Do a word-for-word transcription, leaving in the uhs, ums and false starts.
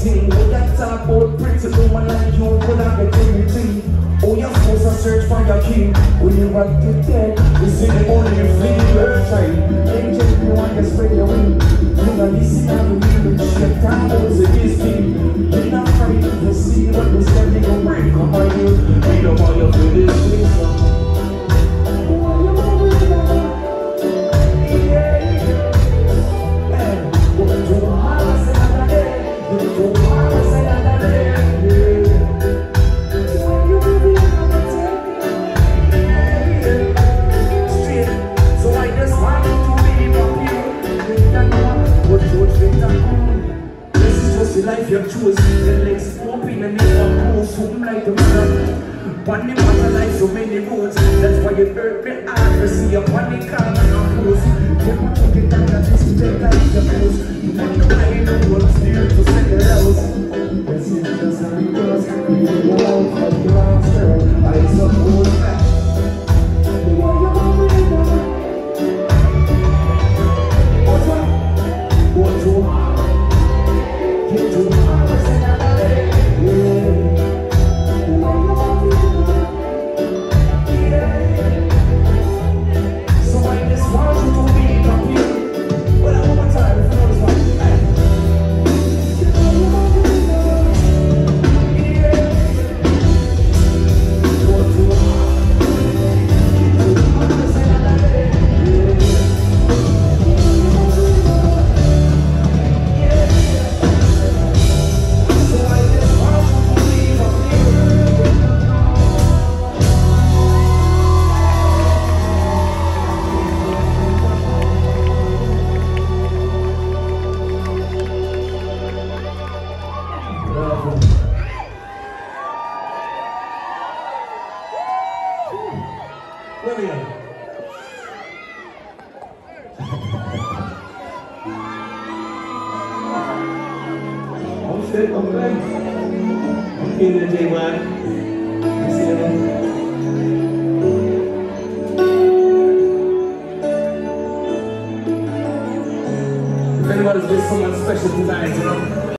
anything. We got talk about pretty woman like you could have get anything. Oh, you're supposed to search for your king. When you want to dead, you see the only you flee your time. Angel, you want to spread your wing. You know, listen and believe it. Shit, time was a thing. You're not afraid to see what they said they gon' break. Come on, you. We don't want you to do this place. Life you choose, the legs open and you are cool, something like the man. One name of life, so many roads. That's why you hurt me hard to see a one name come and close. You want to get down at this take like the clothes. You want to buy the world, still to send the levels. Yes, it's just how it goes. You go out for the last girl. I suppose that. What's up? What's up? Where we at? I'm fit, I'm back. I'm in the day, man. You see me? If anybody's with someone special tonight, you know?